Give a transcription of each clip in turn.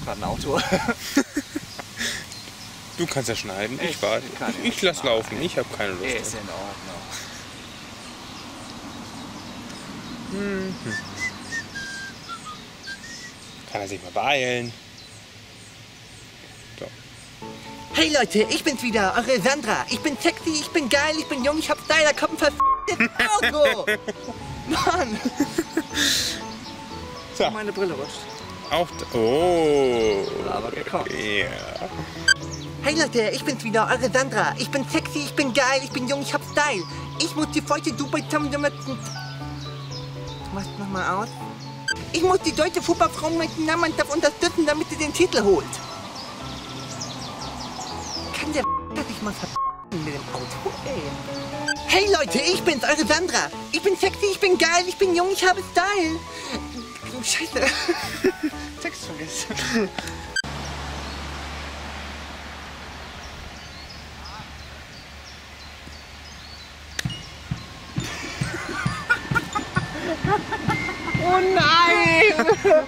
gerade ein Auto. Du kannst ja schneiden, ich warte. Ich lass laufen, ich habe keine Lust. Ist in Ordnung. Kann er sich mal beeilen. So. Hey Leute, ich bin's wieder, eure Sandra. Ich bin sexy, ich bin geil, ich bin jung, ich hab Style, da kommt ein verficktes Auto. Mann. So. Meine Brille rutscht. Auch oh. Aber gekommen. Ja. Hey Leute, ich bin's wieder, eure Sandra. Ich bin sexy, ich bin geil, ich bin jung, ich hab Style. Ich muss die Feuchte Dubai Was nochmal aus? Ich muss die deutsche Fußballfrauennationalmannschaft unterstützen, damit sie den Titel holt. Kann der sich mal mit dem Auto, ey. Hey Leute, ich bin's, eure Sandra. Ich bin sexy, ich bin geil, ich bin jung, ich habe Style. Scheiße. Text vergessen. Oh nein!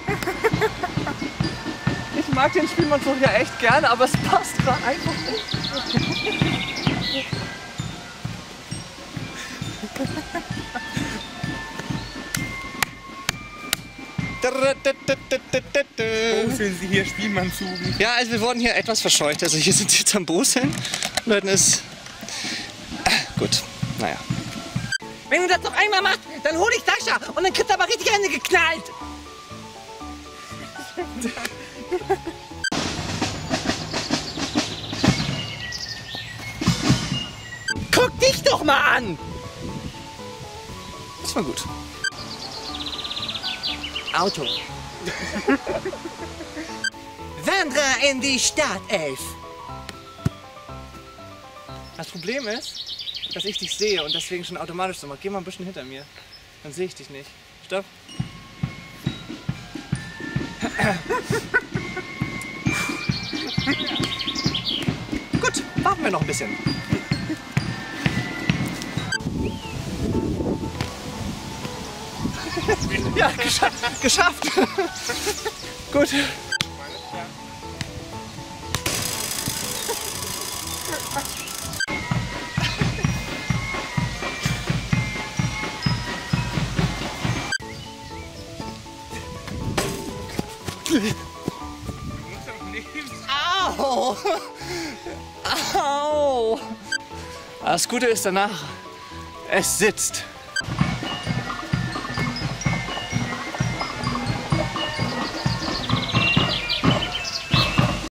Ich mag den Spielmannzug ja echt gerne, aber es passt gerade einfach nicht. Boseln Sie hier Spielmannzugen? Ja, also wir wurden hier etwas verscheucht. Also hier sind jetzt am Boseln. Leuten ist... Gut, naja. Wenn du das noch einmal machst, dann hol ich Sascha und dann kriegst du aber richtig eine geknallt. Guck dich doch mal an! Das war gut. Auto. Sandra in die Startelf. Das Problem ist, dass ich dich sehe und deswegen schon automatisch so mache. Geh mal ein bisschen hinter mir. Dann sehe ich dich nicht. Stopp. Gut, warten wir noch ein bisschen. Ja, geschafft. Gut. Au! Au! Das Gute ist danach, es sitzt.